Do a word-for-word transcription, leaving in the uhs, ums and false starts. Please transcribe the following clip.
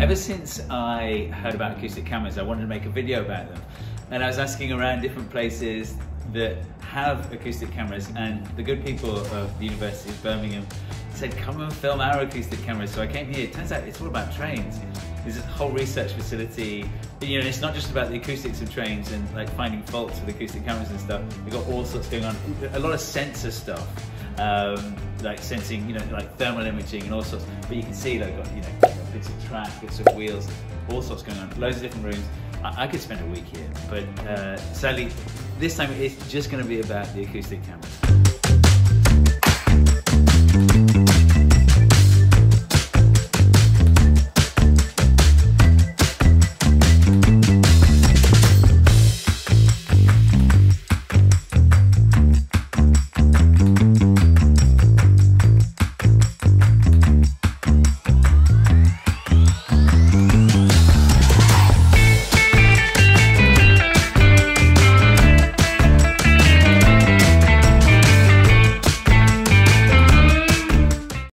ever since I heard about acoustic cameras, I wanted to make a video about them. And I was asking around different places that have acoustic cameras, and the good people of the University of Birmingham said, come and film our acoustic cameras. So I came here. It turns out it's all about trains. There's a whole research facility. You know, it's not just about the acoustics of trains and like finding faults with acoustic cameras and stuff. We've got all sorts going on. A lot of sensor stuff, um, like sensing, you know, like thermal imaging and all sorts. But you can see they've got, you know, bits of track, bits of wheels, all sorts going on. Loads of different rooms. I, I could spend a week here, but uh, sadly, this time it's just going to be about the acoustic cameras.